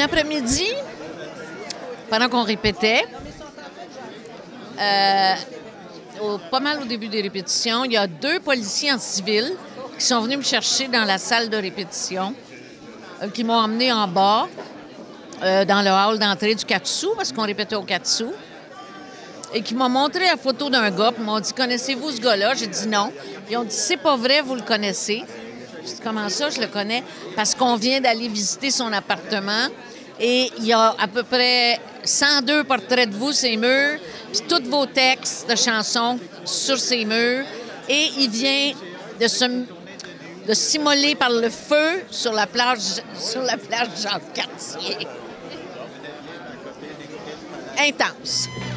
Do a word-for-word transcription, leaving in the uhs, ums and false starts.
après-midi, pendant qu'on répétait, euh, au, pas mal au début des répétitions, il y a deux policiers en civil qui sont venus me chercher dans la salle de répétition, euh, qui m'ont emmené en bas, euh, dans le hall d'entrée du quatre sous, parce qu'on répétait au quatre sous, et qui m'ont montré la photo d'un gars, puis m'ont dit « Connaissez-vous ce gars-là? » J'ai dit « Non. » Ils ont dit « C'est pas vrai, vous le connaissez. » J'ai dit « Comment ça, je le connais? » Parce qu'on vient d'aller visiter son appartement et il y a à peu près cent deux portraits de vous, ces murs, puis tous vos textes de chansons sur ces murs. Et il vient de se de s'immoler par le feu sur la plage, sur la plage Jean-Cartier. Intense.